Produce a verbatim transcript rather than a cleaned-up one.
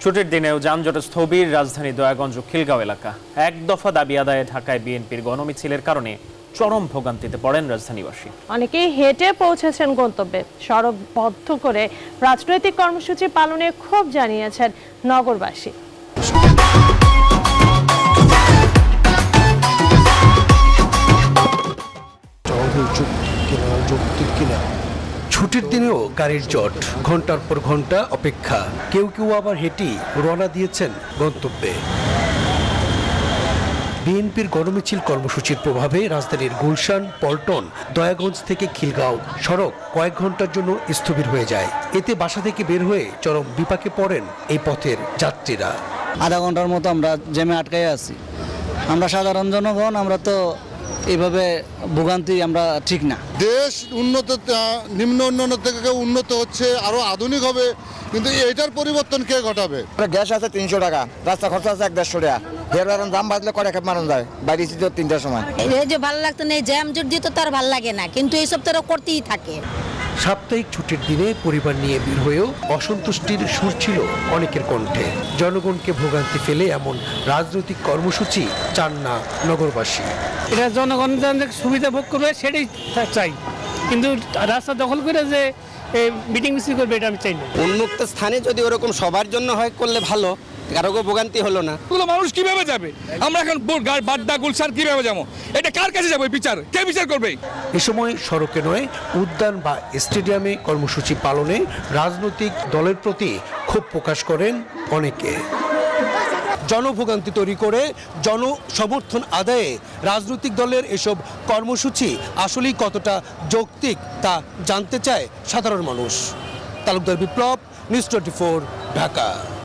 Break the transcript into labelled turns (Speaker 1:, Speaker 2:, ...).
Speaker 1: ছুটির দিনেও যানজটে স্থবির রাজধানী দয়াগঞ্জ ও খিলগাঁও এলাকা। এক দফা দাবি আদায়ে ঢাকায় বিএনপির গণমিছিলের কারণে চরম ভোগান্তিতে পড়েন রাজধানীবাসী।
Speaker 2: অনেকেই হেঁটে পৌঁছেছেন গন্তব্যে। সড়ক বন্ধ করে রাজনৈতিক কর্মসূচি পালনে ক্ষোভ জানিয়েছেন নগরবাসী।
Speaker 3: ছুটির দিনেও গাড়ির জট, ঘন্টার পর ঘন্টা অপেক্ষা। কেউ কেউ আবার হেঁটেই রওনা দিয়েছেন গন্তব্যে। বিএনপির গণমিছিল কর্মসূচির প্রভাবে রাজধানীর গুলশান, পল্টন, দয়াগঞ্জ থেকে খিলগাঁও সড়ক কয়েক ঘন্টার জন্য স্থবির হয়ে যায়। এতে বাসা থেকে বের হয়ে চরম বিপাকে পড়েন এই পথের যাত্রীরা।
Speaker 4: আধা ঘন্টার মতো আমরা জ্যামে আটকাই আছি। আমরা সাধারণ জনগণ, আমরা তো এইভাবে ভোগান্তি আমরা ঠিক না।
Speaker 5: দেশ উন্নত, নিম্ন উন্নয়ন থেকে উন্নত হচ্ছে, আরো আধুনিক হবে, কিন্তু এটার পরিবর্তন কে ঘটাবে?
Speaker 6: গ্যাস আছে তিনশো টাকা, রাস্তা খরচ আছে এক দেড়শো টাকা, দাম বাড়লে কয় টাকা মারা যায়। বাইরে তিনটার সময়
Speaker 7: এই যে ভালো লাগতো না, জ্যাম জট দিয়ে তো তার ভালো লাগে না, কিন্তু এইসব তারা করতেই থাকে।
Speaker 3: সাপ্তাহিক ছুটির দিনে পরিবার নিয়ে বের হয়েও অসন্তুষ্টির সুর ছিল অনেকের কণ্ঠে। জনগণকে ভোগান্তি ফেলে এমন রাজনৈতিক কর্মসূচি চান না নগরবাসী।
Speaker 8: এটা জনগণ সুবিধা ভোগ করবে সেটাই চাই, কিন্তু রাস্তা দখল করে যে মিটিং মিছিল করবে এটা আমি চাই না।
Speaker 9: উন্মুক্ত স্থানে যদি ওরকম সবার জন্য হয় করলে ভালো, কারো ভোগান্তি হলো না।
Speaker 10: মানুষ কিভাবে যাবে? আমরা এখন বাড্ডা গুলশান কিভাবে যাবো? এটা কার কাছে যাবো? বিচার কে বিচার করবে?
Speaker 3: এ সময় সড়কে নয়, উদ্যান বা স্টেডিয়ামে কর্মসূচি পালনে রাজনৈতিক দলের প্রতি ক্ষোভ প্রকাশ করেন অনেকে। জনভোগান্তি তৈরি করে জনসমর্থন আদায়ে রাজনৈতিক দলের এসব কর্মসূচি আসলেই কতটা যৌক্তিক তা জানতে চায় সাধারণ মানুষ। Talukdar Biplob, news twenty four, Dhaka.